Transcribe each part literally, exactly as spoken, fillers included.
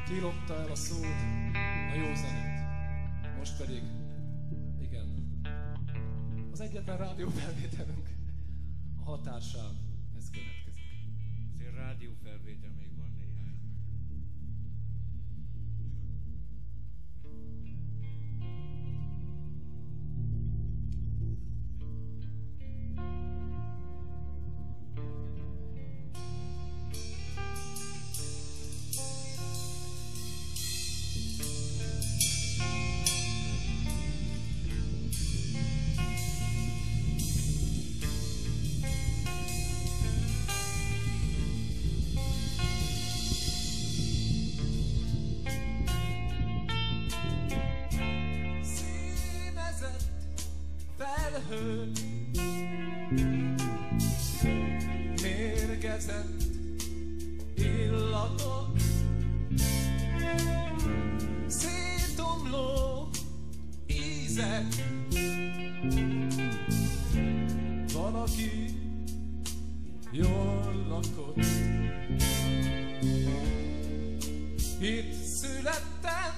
Ki lopta el a szót, a jó zenét. Most pedig, igen, az egyetlen rádiófelvételünk, a Határsáv, ez következik. Azért rádiófelvétel még van néhány. Felhő, mérgezett illatok, szétomló ízek. Van, aki jól lakott. Itt születtem,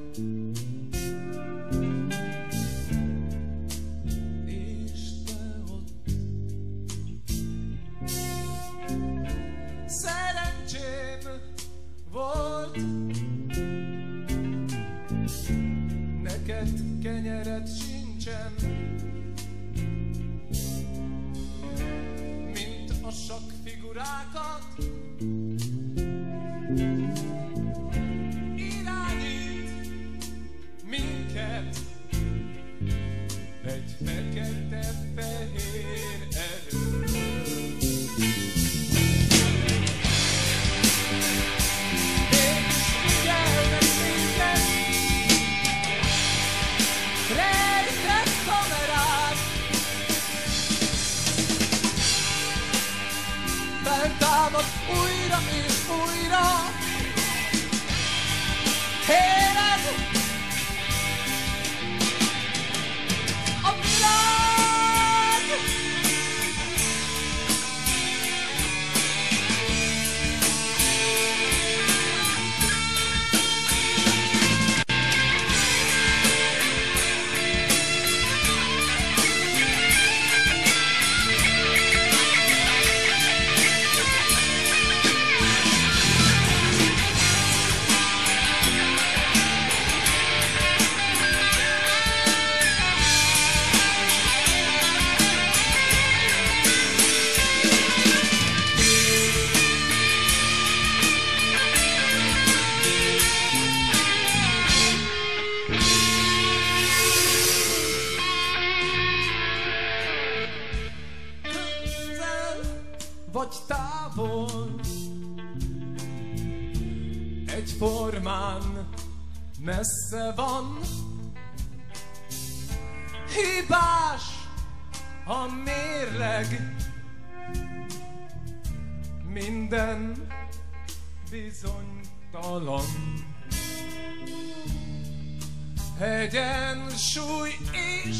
volt, neked kenyered sincsen, mint a sakkfigurákat irányít minket egy fekete-fehér erő. Feltámad újra és újra, éled a világ. Vagy távol, egyformán messze van. Hibás a mérleg, minden bizonytalan. Egyensúly is,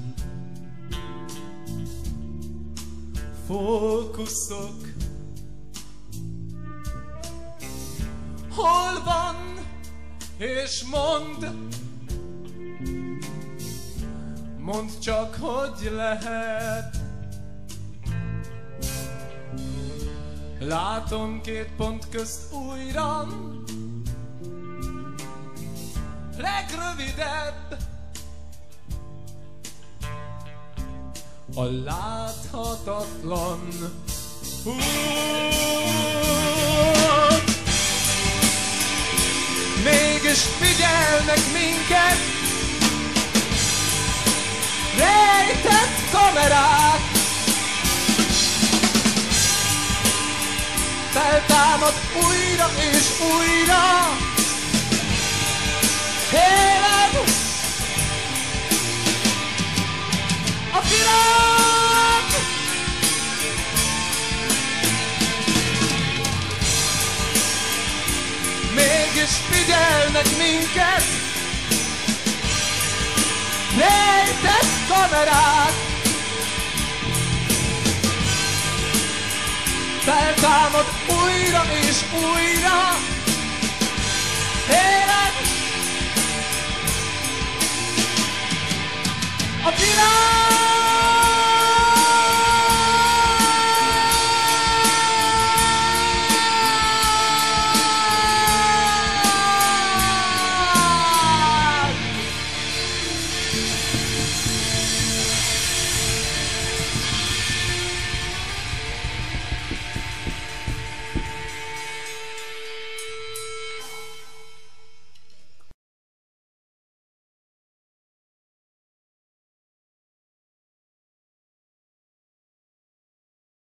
fókuszok. Hol van, és mondd, mondd csak, hogy lehet. Látom két pont közt újra, legrövidebb a láthatatlan út. Mégis figyelnek minket rejtett kamerák. Feltámad újra és újra, éled a világ. Mégis figyelnek minket rejtett kamerák. Feltámad újra és újra, Hey!